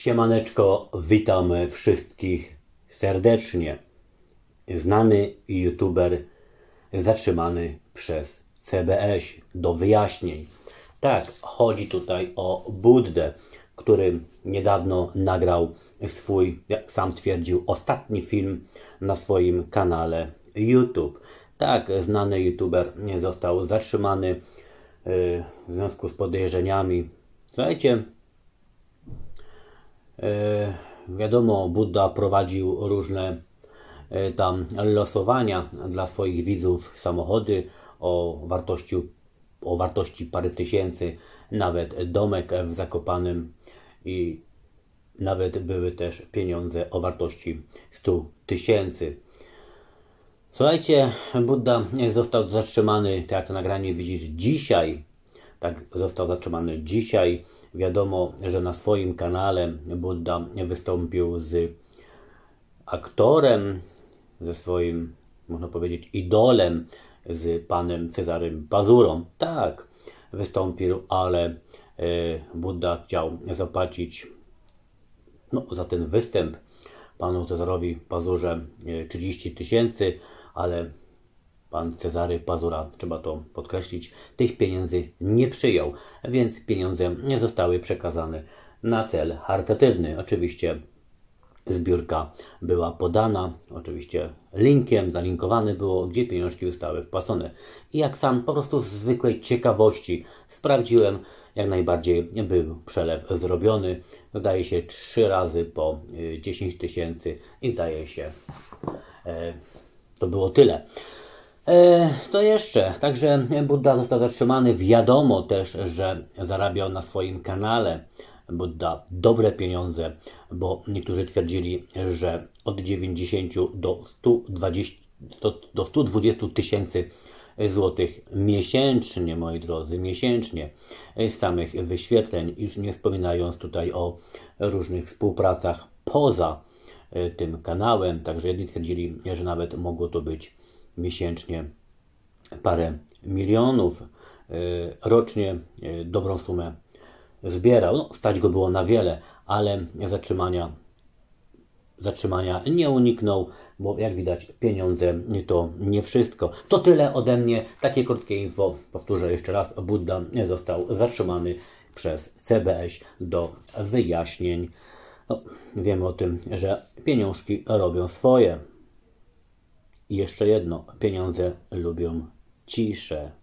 Siemaneczko, witam wszystkich serdecznie. Znany youtuber zatrzymany przez CBŚ do wyjaśnień. Tak, chodzi tutaj o Buddę, który niedawno nagrał swój, jak sam twierdził, ostatni film na swoim kanale YouTube. Tak, znany youtuber został zatrzymany w związku z podejrzeniami. Słuchajcie, wiadomo, Budda prowadził różne tam losowania dla swoich widzów, samochody o wartości parę tysięcy, nawet domek w Zakopanem i nawet były też pieniądze o wartości 100 tysięcy. Słuchajcie, Budda został zatrzymany, tak jak to nagranie widzisz, dzisiaj. Tak, został zatrzymany dzisiaj. Wiadomo, że na swoim kanale Budda wystąpił z aktorem, ze swoim, można powiedzieć, idolem, z panem Cezarym Pazurą. Tak, wystąpił, ale Budda chciał zapłacić za ten występ panu Cezarowi Pazurze 30 tysięcy, ale pan Cezary Pazura, trzeba to podkreślić, tych pieniędzy nie przyjął, więc pieniądze nie zostały przekazane na cel charytatywny. Oczywiście zbiórka była podana, oczywiście linkiem, zalinkowane było, gdzie pieniążki zostały wpłacone. I jak sam po prostu z zwykłej ciekawości sprawdziłem, jak najbardziej był przelew zrobiony. Dodaje się 3 razy po 10 tysięcy i zdaje się, to było tyle. Co jeszcze? Także Budda został zatrzymany. Wiadomo też, że zarabiał na swoim kanale Budda dobre pieniądze, bo niektórzy twierdzili, że od 90 do 120 tysięcy złotych miesięcznie, moi drodzy, miesięcznie z samych wyświetleń, już nie wspominając tutaj o różnych współpracach poza tym kanałem. Także jedni twierdzili, że nawet mogło to być miesięcznie parę milionów, rocznie dobrą sumę zbierał. Stać go było na wiele, ale zatrzymania nie uniknął, bo jak widać, pieniądze to nie wszystko. To tyle ode mnie, takie krótkie info. Powtórzę jeszcze raz, Budda został zatrzymany przez CBŚ do wyjaśnień. Wiemy o tym, że pieniążki robią swoje. I jeszcze jedno, pieniądze lubią ciszę.